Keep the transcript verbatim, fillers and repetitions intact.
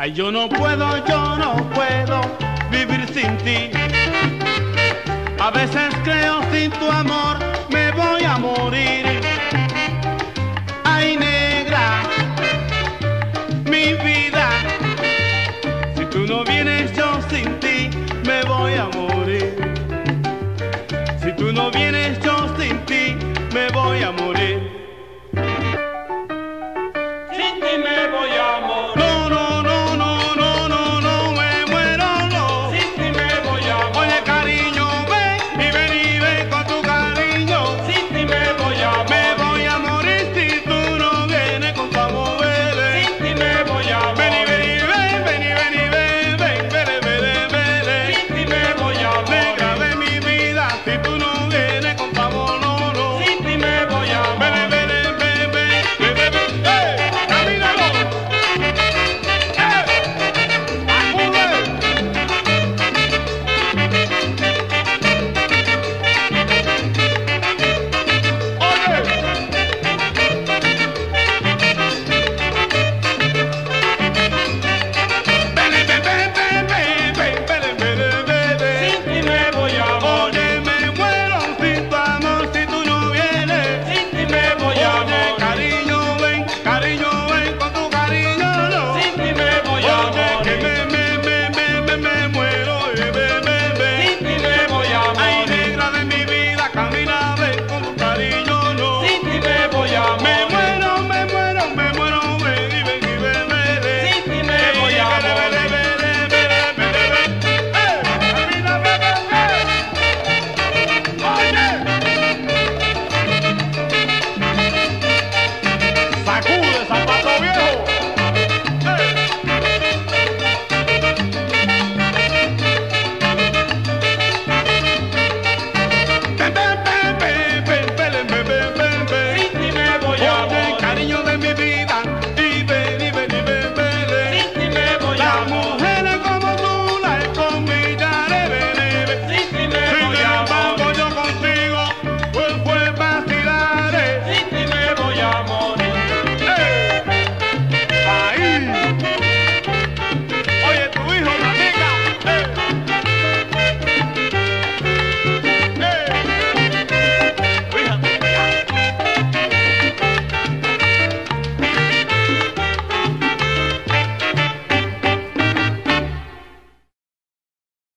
Ay, yo no puedo, yo no puedo vivir sin ti. A veces creo sin tu amor me voy a morir. Ay, negra, mi vida, si tú no vienes yo sin ti me voy a morir. Si tú no vienes yo sin ti me voy a morir.